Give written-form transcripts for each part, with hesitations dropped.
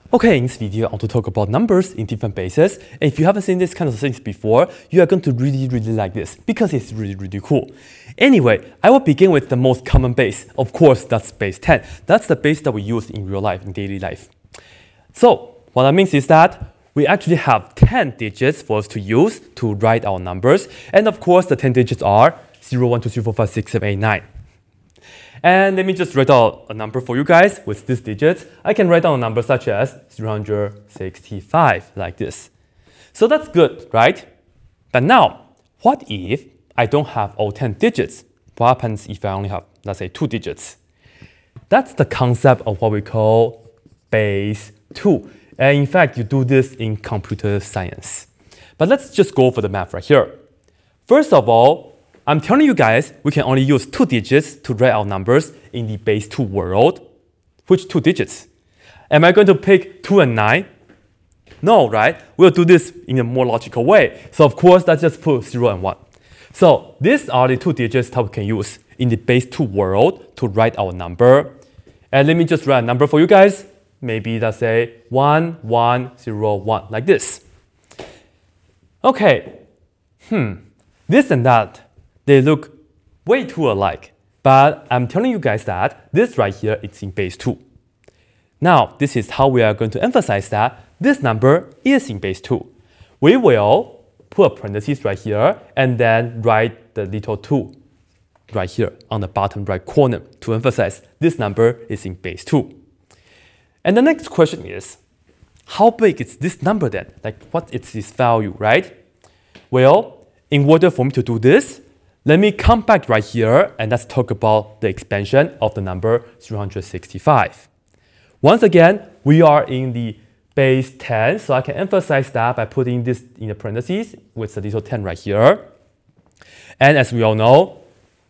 Okay, in this video, I want to talk about numbers in different bases. And if you haven't seen this kind of things before, you are going to really like this because it's really cool. Anyway, I will begin with the most common base. Of course, that's base 10. That's the base that we use in real life, in daily life. So, what that means is that we actually have 10 digits for us to use to write our numbers. And of course, the 10 digits are 0, 1, 2, 3, 4, 5, 6, 7, 8, 9. And let me just write out a number for you guys with these digits. I can write down a number such as 365, like this. So that's good, right? But now, what if I don't have all 10 digits? What happens if I only have, let's say, 2 digits? That's the concept of what we call base 2. And in fact, you do this in computer science. But let's just go over the math right here. First of all, I'm telling you guys, we can only use 2 digits to write our numbers in the base 2 world. Which 2 digits? Am I going to pick 2 and 9? No, right? We'll do this in a more logical way. So of course, let's just put 0 and 1. So these are the 2 digits that we can use in the base 2 world to write our number. And let me just write a number for you guys. Maybe let's say 1, 1, 0, 1, like this. Okay, this and that, they look way too alike, but I'm telling you guys that this right here is in base 2. Now, this is how we are going to emphasize that this number is in base 2. We will put a parenthesis right here and then write the little 2 right here on the bottom right corner to emphasize this number is in base 2. And the next question is, how big is this number then? Like, what is its value, right? Well, in order for me to do this, let me come back right here and let's talk about the expansion of the number 365. Once again, we are in the base 10, so I can emphasize that by putting this in the parentheses with the little 10 right here. And as we all know,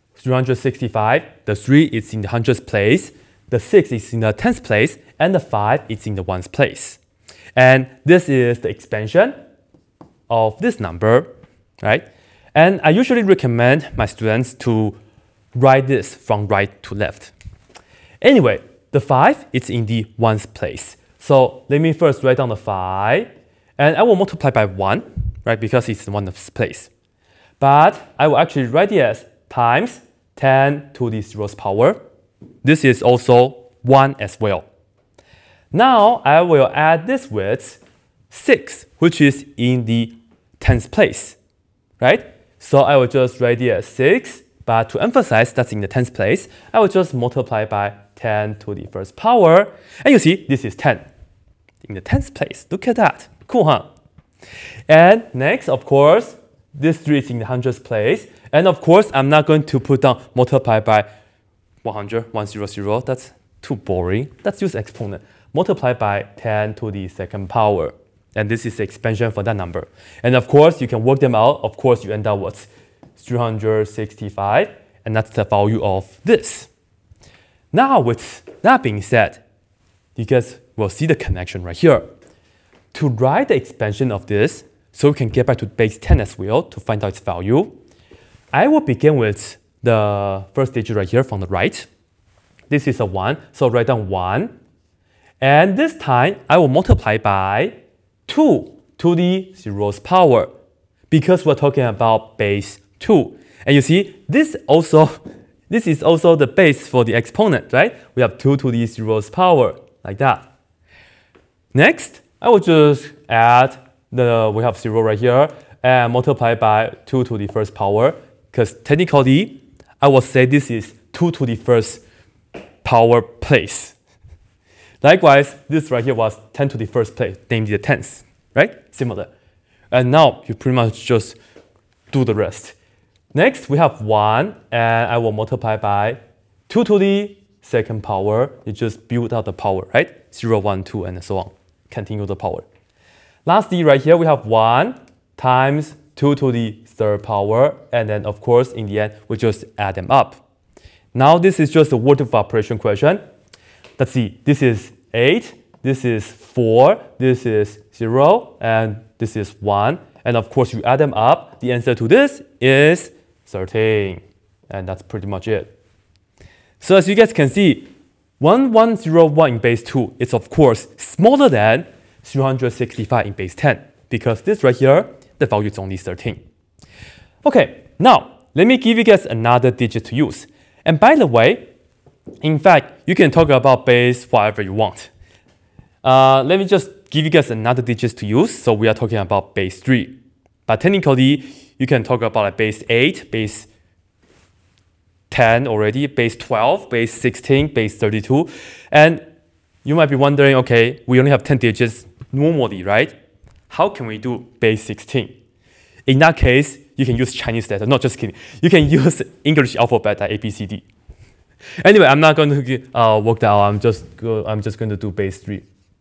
365, the 3 is in the hundreds place, the 6 is in the tens place, and the 5 is in the ones place. And this is the expansion of this number, right? And I usually recommend my students to write this from right to left. Anyway, the 5 is in the ones place. So let me first write down the 5, and I will multiply by 1, right, because it's in ones place. But I will actually write it as times 10 to the 0's power. This is also 1 as well. Now I will add this with 6, which is in the tens place, right? So I will just write it as 6, but to emphasize that's in the tens place, I will just multiply by 10 to the first power. And you see, this is 10 in the tens place. Look at that. Cool, huh? And next, of course, this 3 is in the hundreds place. And of course, I'm not going to put down multiply by 100, 100. That's too boring. Let's use exponent. Multiply by 10 to the second power. And this is the expansion for that number. And of course, you can work them out. Of course, you end up with 365, and that's the value of this. Now, with that being said, you guys will see the connection right here. To write the expansion of this, so we can get back to base 10 as well to find out its value, I will begin with the first digit right here from the right. This is a 1, so write down 1. And this time, I will multiply by 2 to the 0's power, because we're talking about base 2. And you see, this is also the base for the exponent, right? We have 2 to the 0's power, like that. Next, I will just add we have 0 right here, and multiply by 2 to the first power, because technically, I will say this is 2 to the first power place. Likewise, this right here was 10 to the first place, namely the tens, right? Similar. And now you pretty much just do the rest. Next, we have 1, and I will multiply by 2 to the second power. You just build out the power, right? 0, 1, 2, and so on. Continue the power. Lastly, right here, we have 1 times 2 to the third power. And then, of course, in the end, we just add them up. Now, this is just a word of operation question. Let's see, this is 8, this is 4, this is 0, and this is 1. And of course, you add them up. The answer to this is 13. And that's pretty much it. So as you guys can see, 1101 in base 2 is of course smaller than 365 in base 10 because this right here, the value is only 13. Okay, now let me give you guys another digit to use. And by the way, in fact, you can talk about base whatever you want. Let me just give you guys another digit to use. So we are talking about base 3. But technically, you can talk about like base 8, base 10 already, base 12, base 16, base 32. And you might be wondering, okay, we only have 10 digits normally, right? How can we do base 16? In that case, you can use Chinese letter. No, just kidding. You can use English alphabet like A, B, C, D. Anyway, I'm not going to work that out. I'm just going to do base 3.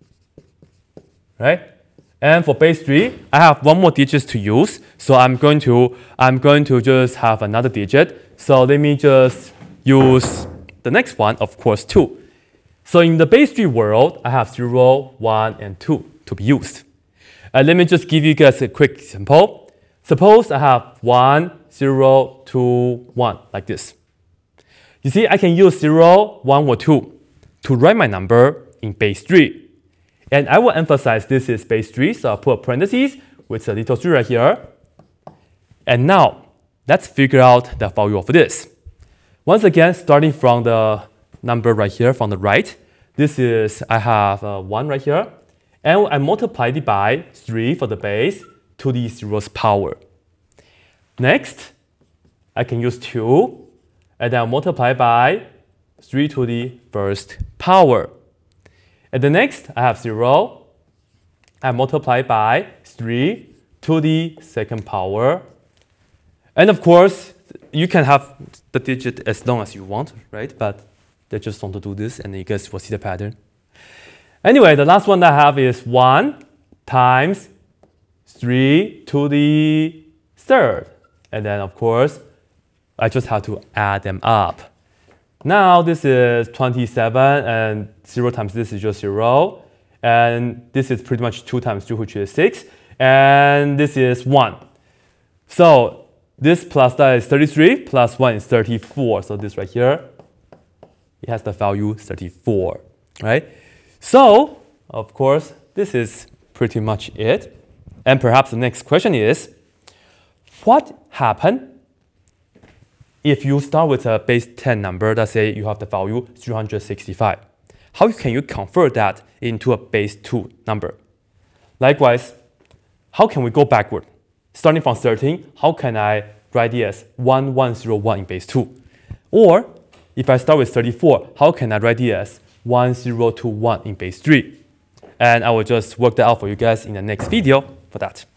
Right? And for base 3, I have one more digit to use. So I'm going to just have another digit. So let me just use the next one, of course, 2. So in the base 3 world, I have 0, 1, and 2 to be used. Let me just give you guys a quick example. Suppose I have 1, 0, 2, 1, like this. You see, I can use 0, 1, or 2 to write my number in base 3. And I will emphasize this is base 3, so I'll put a parentheses with a little 3 right here. And now, let's figure out the value of this. Once again, starting from the number right here, from the right, this is, I have 1 right here. And I multiply it by 3 for the base to the 0's power. Next, I can use 2, and then I'll multiply by 3 to the first power. And the next, I have 0. I multiply by 3 to the second power. And of course, you can have the digit as long as you want, right? But I just want to do this, and you guys will see the pattern. Anyway, the last one that I have is 1 times 3 to the third. And then, of course, I just have to add them up. Now this is 27, and 0 times this is just 0. And this is pretty much 2 times 2, which is 6. And this is 1. So this plus that is 33, plus 1 is 34. So this right here, it has the value 34, right? So, of course, this is pretty much it. And perhaps the next question is, what happened if you start with a base 10 number, let's say you have the value 365, how can you convert that into a base 2 number? Likewise, how can we go backward? Starting from 13, how can I write it as 1101 in base 2? Or, if I start with 34, how can I write it as 1021 in base 3? And I will just work that out for you guys in the next video for that.